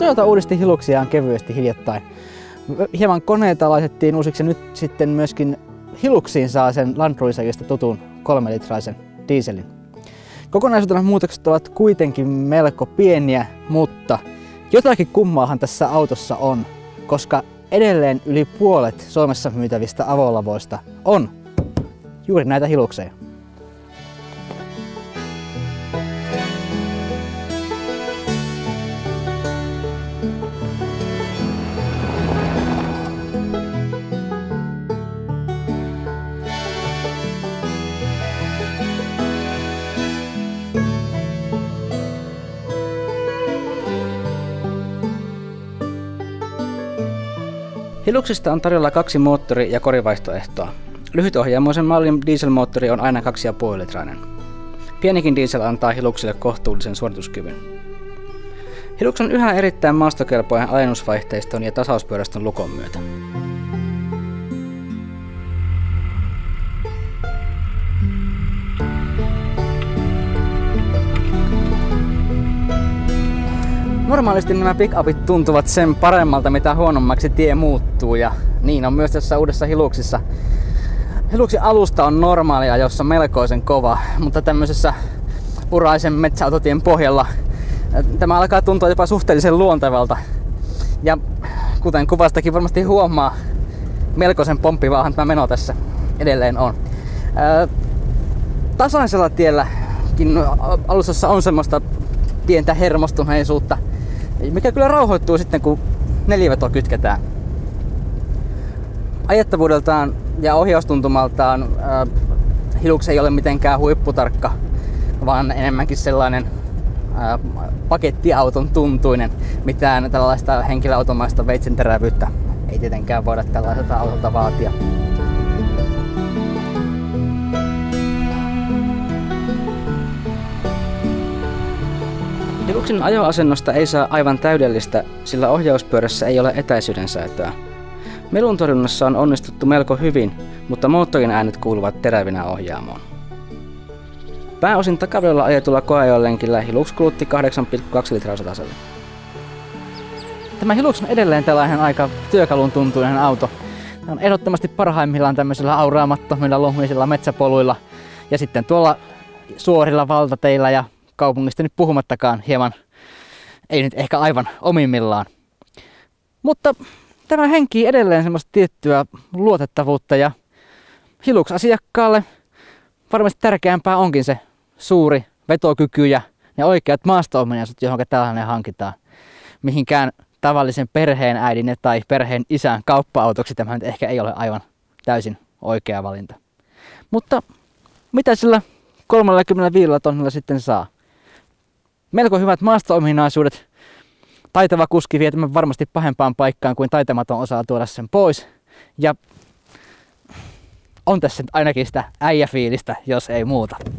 Toyota uudisti hiluksiaan kevyesti hiljattain. Hieman koneita laitettiin uusiksi ja nyt sitten myöskin hiluksiin saa sen Land Cruiserista tutun 3-litraisen dieselin. Kokonaisuutena muutokset ovat kuitenkin melko pieniä, mutta jotakin kummaahan tässä autossa on, koska edelleen yli puolet Suomessa myytävistä avolavoista on juuri näitä hilukseja. Hiluksista on tarjolla 2 moottori- ja korivaihtoehtoa. Lyhytohjaamoisen mallin dieselmoottori on aina 2,5-litrainen. Pienikin diesel antaa hiluksille kohtuullisen suorituskyvyn. Hilux on yhä erittäin maastokelpoinen alennusvaihteiston ja tasauspyörästön lukon myötä. Normaalisti nämä pick-upit tuntuvat sen paremmalta, mitä huonommaksi tie muuttuu, ja niin on myös tässä uudessa Hiluxissa. Hiluksin alusta on normaalia, jossa melkoisen kova, mutta tämmöisessä uraisen metsäautotien pohjalla tämä alkaa tuntua jopa suhteellisen luontevalta. Ja kuten kuvastakin varmasti huomaa, melkoisen pomppivaahan tämä meno tässä edelleen on. Tasaisella tielläkin alussa on semmoista pientä hermostuneisuutta, mikä kyllä rauhoittuu sitten, kun neliveto kytketään. Ajettavuudeltaan ja ohjaustuntumaltaan Hilux ei ole mitenkään huipputarkka, vaan enemmänkin sellainen pakettiauton tuntuinen. Mitään tällaista henkilöautomaista veitsenterävyyttä ei tietenkään voida tällaiselta autolta vaatia. Hiluxin ajoasennosta ei saa aivan täydellistä, sillä ohjauspyörässä ei ole etäisyyden säätöä. Melun torjunnassa on onnistuttu melko hyvin, mutta moottorin äänet kuuluvat terävinä ohjaamoon. Pääosin takavedellä ajetulla koeajolenkillä Hilux kulutti 8,2 litraa satasella. Tämä Hilux on edelleen tällainen aika työkalun tuntuinen auto. Tämä on ehdottomasti parhaimmillaan tämmöisillä auraamattomilla lumisilla metsäpoluilla ja sitten tuolla suorilla valtateillä ja kaupungista nyt puhumattakaan hieman, ei nyt ehkä aivan omimmillaan. Mutta tämä henkii edelleen semmoista tiettyä luotettavuutta ja Hilux-asiakkaalle varmasti tärkeämpää onkin se suuri vetokyky ja ne oikeat maasto-ominaisuudet, johon tällainen hankitaan. Mihinkään tavallisen perheenäidin tai perheen isän kauppa-autoksi tämä nyt ehkä ei ole aivan täysin oikea valinta. Mutta mitä sillä 35 tonnilla sitten saa? Melko hyvät maasto-ominaisuudet. Taitava kuski vie tämän varmasti pahempaan paikkaan kuin taitamaton osaa tuoda sen pois. Ja on tässä ainakin sitä äijäfiilistä, jos ei muuta.